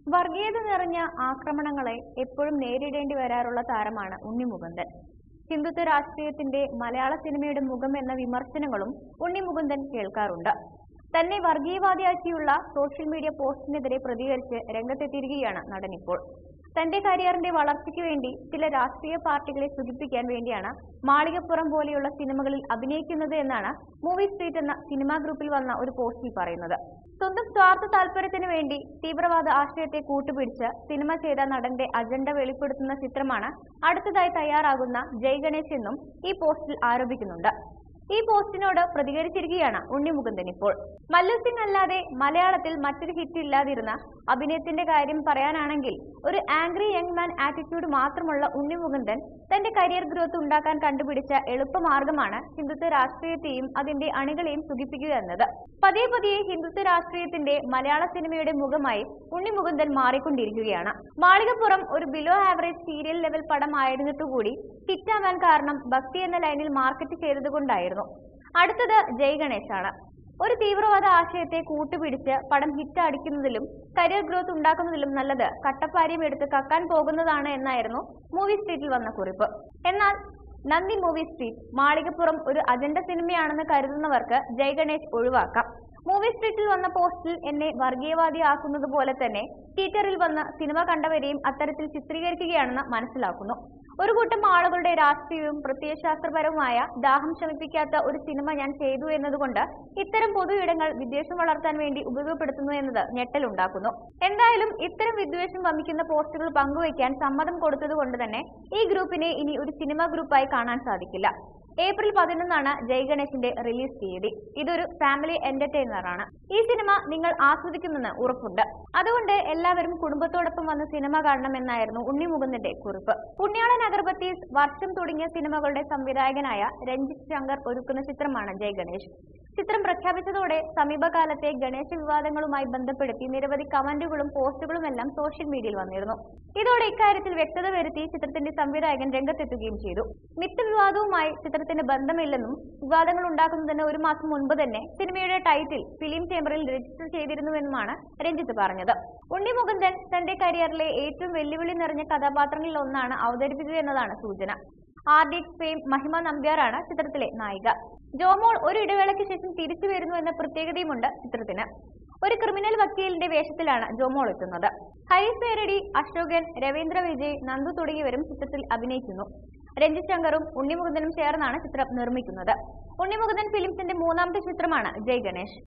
വർഗീയത നിറഞ്ഞ ആക്രമണങ്ങളെ എപ്പോഴും നേരിടേണ്ടി വരാറുള്ള താരമാണ് ഉണ്ണി മുകുന്ദൻ. ഹിന്ദുത്വ രാഷ്ട്രീയത്തിന്റെ മലയാള സിനിമയുടെ മുഖം എന്ന വിമർശനങ്ങളും ഉണ്ണി മുകുന്ദൻ കേൾക്കാറുണ്ട്. തന്നെ വർഗീയവാദിയാക്കിയുള്ള സോഷ്യൽ മീഡിയ പോസ്റ്റിനെതിരെ പ്രതികരിച്ച് രംഗത്തെത്തിയിരിക്കുകയാണ് നടൻ ഇപ്പോൾ. തന്റെ കരിയറിന്റെ വളർച്ചയ്ക്ക് വേണ്ടി ചില രാഷ്ട്രീയ പാർട്ടികളെ സുഖിപ്പിക്കാൻ വേണ്ടിയാണ് മാളികപ്പുറം പോലെയുള്ള സിനിമകളിൽ അഭിനയിക്കുന്നത് എന്നാണ് മൂവി സ്ട്രീറ്റ് എന്ന സിനിമാ ഗ്രൂപ്പിൽ വന്ന ഒരു പോസ്റ്റിൽ പറയുന്നത്. സ്വന്തം സ്വാർത്ഥ താല്പര്യത്തിന് വേണ്ടി തീവ്രവാദ ആശയത്തെ കൂട്ടുപിടിച്ച് സിനിമ ചെയ്ത നടന്റെ അജണ്ട വെളിപ്പെടുത്തുന്ന ചിത്രമാണ് അടുത്തതായി തയ്യാറാകുന്ന ജയ് ഗണേശ് എന്നും ഈ പോസ്റ്റിൽ ആരോപിക്കുന്നുണ്ട്. ഈ പോസ്റ്റിനോട് പ്രതികരിച്ചിരിക്കുകയാണ് ഉണ്ണി മുകുന്ദൻ ഇപ്പോൾ. മല്ലു സിംഗ് അല്ലാതെ മലയാളത്തിൽ മറ്റൊരു ഹിറ്റ് ഇല്ലാതിരുന്ന അഭിനയത്തിന്റെ കാര്യം പറയാനാണെങ്കിൽ ഒരു ആംഗ്രി യങ് മാൻ ആറ്റിറ്റ്യൂഡ് മാത്രമുള്ള ഉണ്ണി മുകുന്ദൻ തന്റെ കരിയർ ഗ്രോത്ത് ഉണ്ടാക്കാൻ കണ്ടുപിടിച്ച എളുപ്പമാർഗമാണ് ഹിന്ദുത്വ രാഷ്ട്രീയത്തെയും അതിന്റെ അണികളെയും സുഖിപ്പിക്കുക എന്നത്. പതിയെ പതിയെ ഹിന്ദുത്വ രാഷ്ട്രീയത്തിന്റെ മലയാള സിനിമയുടെ മുഖമായി ഉണ്ണി മുകുന്ദൻ മാറിക്കൊണ്ടിരിക്കുകയാണ്. മാളികപ്പുറം ഒരു ബിലോ ആവറേജ് സീരിയൽ ലെവൽ പടം ആയിരുന്നിട്ടുകൂടി ഹിറ്റാവാൻ കാരണം ഭക്തി എന്ന ലൈനിൽ മാർക്കറ്റ് ചെയ്തതുകൊണ്ടായിരുന്നു. അടുത്തത് ജയ് ഗണേശ് ആണ്. ഒരു തീവ്രവാദ ആശയത്തെ കൂട്ടുപിടിച്ച് പടം ഹിറ്റ് അടിക്കുന്നതിലും കരിയർ ഗ്രോത്ത് ഉണ്ടാക്കുന്നതിലും നല്ലത് കട്ടപ്പാരിയം എടുത്ത് കക്കാൻ പോകുന്നതാണ് എന്നായിരുന്നു മൂവി സ്ട്രീറ്റിൽ വന്ന കുറിപ്പ്. എന്നാൽ നന്ദി മൂവി സ്ട്രീറ്റ്, മാളികപ്പുറം ഒരു അജണ്ട സിനിമയാണെന്ന് കരുതുന്നവർക്ക് ജയ് ഗണേശ് ഒഴിവാക്കാം. മൂവി സ്ട്രീറ്റിൽ വന്ന പോസ്റ്റിൽ എന്നെ വർഗീയവാദിയാക്കുന്നത് പോലെ തന്നെ തിയേറ്ററിൽ വന്ന് സിനിമ കണ്ടവരെയും അത്തരത്തിൽ ചിത്രീകരിക്കുകയാണെന്ന് മനസ്സിലാക്കുന്നു. ഒരു കൂട്ടം ആളുകളുടെ രാഷ്ട്രീയവും പ്രത്യയശാസ്ത്രപരവുമായ ദാഹം ശമിപ്പിക്കാത്ത ഒരു സിനിമ ഞാൻ ചെയ്തു എന്നതുകൊണ്ട് ഇത്തരം പൊതു ഇടങ്ങൾ വിദ്വേഷം വളർത്താൻ വേണ്ടി ഉപയോഗപ്പെടുത്തുന്നു എന്നത് ഞെട്ടലുണ്ടാക്കുന്നു. എന്തായാലും ഇത്തരം വിദ്വേഷം വമിക്കുന്ന പോസ്റ്റുകൾ പങ്കുവയ്ക്കാൻ സമ്മതം കൊടുത്തതുകൊണ്ട് തന്നെ ഈ ഗ്രൂപ്പിനെ ഇനി ഒരു സിനിമ ഗ്രൂപ്പായി കാണാൻ സാധിക്കില്ല. ഏപ്രിൽ 11 ജയ് ഗണേശിന്റെ റിലീസ് തീയതി. ഇതൊരു ഫാമിലി എന്റർടൈനറാണ്. ഈ സിനിമ നിങ്ങൾ ആസ്വദിക്കുമെന്ന് ഉറപ്പുണ്ട്. അതുകൊണ്ട് എല്ലാവരും കുടുംബത്തോടൊപ്പം വന്ന് സിനിമ കാണണമെന്നായിരുന്നു ഉണ്ണി മുകുന്ദന്റെ കുറിപ്പ്. പുണ്യാളൻ അഗർബത്തീസ്, വർഷം തുടങ്ങിയ സിനിമകളുടെ സംവിധായകനായ രഞ്ജിത്ത് ശങ്കർ ഒരുക്കുന്ന ചിത്രമാണ് ജയ് ഗണേശ്. ചിത്രം പ്രഖ്യാപിച്ചതോടെ സമീപകാലത്തെ ഗണേശ വിവാദങ്ങളുമായി ബന്ധപ്പെടുത്തി നിരവധി കമന്റുകളും പോസ്റ്റുകളുമെല്ലാം സോഷ്യൽ മീഡിയയിൽ വന്നിരുന്നു. ഇതോടെ ഇക്കാര്യത്തിൽ വ്യക്തത വരുത്തി ചിത്രത്തിന്റെ സംവിധായകൻ രംഗത്തെത്തുകയും ചെയ്തു. മിത്ത് വിവാദവുമായി ചിത്രത്തിന് ബന്ധമില്ലെന്നും വിവാദങ്ങൾ ഉണ്ടാക്കുന്നതിന് ഒരു മാസം മുൻപ് തന്നെ സിനിമയുടെ ടൈറ്റിൽ ഫിലിം ചേംബറിൽ രജിസ്റ്റർ ചെയ്തിരുന്നുവെന്നുമാണ് രഞ്ജിത്ത് പറഞ്ഞത്. ഉണ്ണി മുകുന്ദൻ തന്റെ കരിയറിലെ ഏറ്റവും വെല്ലുവിളി നിറഞ്ഞ കഥാപാത്രങ്ങളിൽ ഒന്നാണ് അവതരിപ്പിക്കുക എന്നതാണ് സൂചന. RDX ഫെയിം മഹിമ നമ്പ്യാറാണ് ചിത്രത്തിലെ നായിക. ജോമോൾ ഒരു ഇടവേളയ്ക്ക് ശേഷം തിരിച്ചു വരുന്നു എന്ന പ്രത്യേകതയുമുണ്ട് ചിത്രത്തിന്. ഒരു ക്രിമിനൽ വക്കീലിന്റെ വേഷത്തിലാണ് ജോമോൾ എത്തുന്നത്. ഹരീഷ് പേരടി, അശോകൻ, രവീന്ദ്ര വിജയ്, നന്ദു തുടങ്ങിയവരും ചിത്രത്തിൽ അഭിനയിക്കുന്നു. രഞ്ജിത്ത് ശങ്കറും ഉണ്ണി മുകുന്ദനും ചേർന്നാണ് ചിത്രം നിർമ്മിക്കുന്നത്. ഉണ്ണി മുകുന്ദൻ ഫിലിംസിന്റെ മൂന്നാമത്തെ ചിത്രമാണ് ജയ് ഗണേശ്.